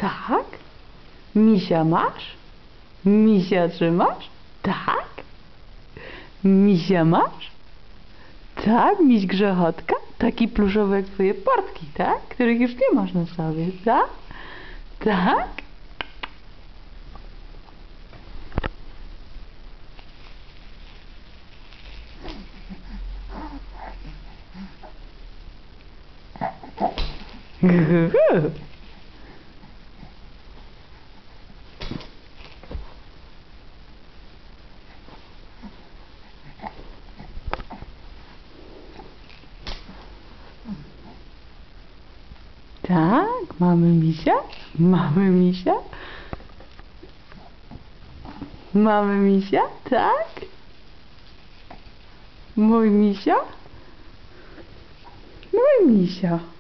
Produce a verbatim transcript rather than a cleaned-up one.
Tak. Misia masz? Misia trzymasz? Tak. Misia masz? Tak, miś grzechotka? Taki pluszowy jak twoje portki, tak? Których już nie masz na sobie, tak? Tak? Tak, mamy misia? Mamy misia? Mamy misia? Tak? Mój misio? Mój misio.